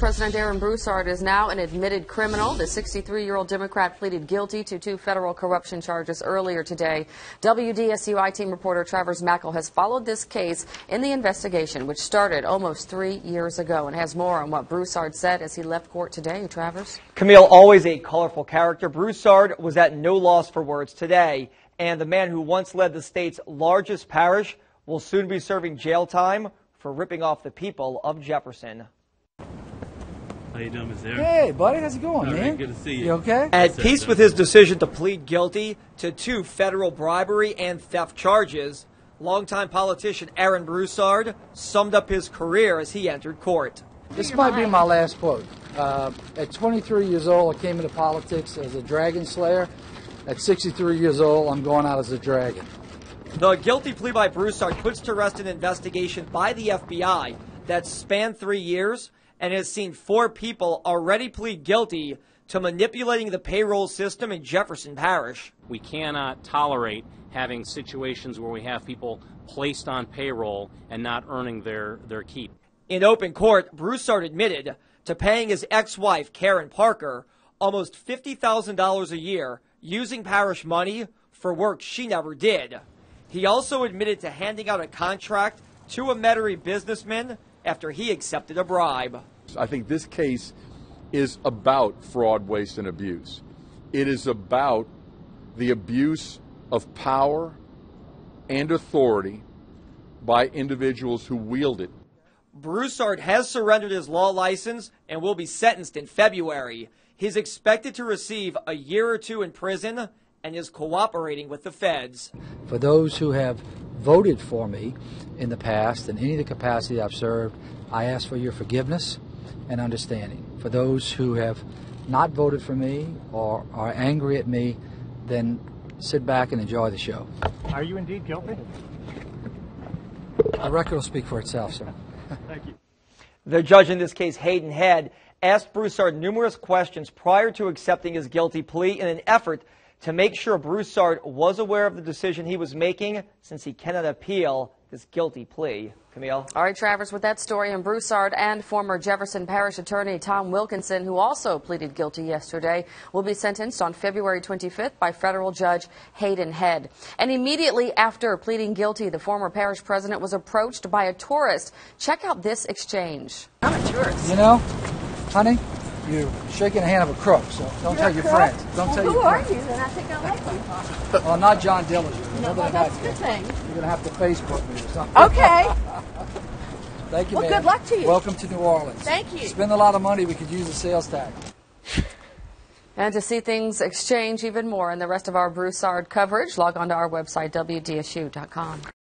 President Aaron Broussard is now an admitted criminal. The 63-year-old Democrat pleaded guilty to 2 federal corruption charges earlier today. WDSUI team reporter Travers Mackel has followed this case in the investigation, which started almost 3 years ago, and has more on what Broussard said as he left court today. Travers? Camille, always a colorful character, Broussard was at no loss for words today. And the man who once led the state's largest parish will soon be serving jail time for ripping off the people of Jefferson. How you doing, Mr. Aaron? Hey, buddy, how's it going, man? Right, good to see you. You okay? At peace with his decision to plead guilty to 2 federal bribery and theft charges, longtime politician Aaron Broussard summed up his career as he entered court. This might be my last quote. At 23 years old, I came into politics as a dragon slayer. At 63 years old, I'm going out as a dragon. The guilty plea by Broussard puts to rest an investigation by the FBI that spanned 3 years and has seen 4 people already plead guilty to manipulating the payroll system in Jefferson Parish. We cannot tolerate having situations where we have people placed on payroll and not earning their keep. In open court, Broussard admitted to paying his ex-wife, Karen Parker, almost $50,000 a year using parish money for work she never did. He also admitted to handing out a contract to a Metairie businessman after he accepted a bribe. I think this case is about fraud, waste, and abuse. It is about the abuse of power and authority by individuals who wield it. Broussard has surrendered his law license and will be sentenced in February. He's expected to receive a year or 2 in prison and is cooperating with the feds. For those who have voted for me in the past, in any of the capacity I've served, I ask for your forgiveness and understanding. For those who have not voted for me or are angry at me, then sit back and enjoy the show. Are you indeed guilty? The record will speak for itself, sir. Thank you. The judge in this case, Hayden Head, asked Broussard numerous questions prior to accepting his guilty plea in an effort to make sure Broussard was aware of the decision he was making, since he cannot appeal this guilty plea. Camille? All right, Travers, with that story, and Broussard and former Jefferson Parish attorney Tom Wilkinson, who also pleaded guilty yesterday, will be sentenced on February 25th by federal judge Hayden Head. And immediately after pleading guilty, the former parish president was approached by a tourist. Check out this exchange. I'm a tourist. You know, honey, you're shaking the hand of a crook, so don't tell your friends. Don't tell your friends. Who are you? Then I think I like you. Well, not John Dillinger. No, well, that's a good thing. You're going to have to Facebook me or something. Okay. Thank you, well, man. good luck to you. Welcome to New Orleans. Thank you. Spend a lot of money. We could use a sales tax. And to see things exchange even more in the rest of our Broussard coverage, log on to our website, WDSU.com.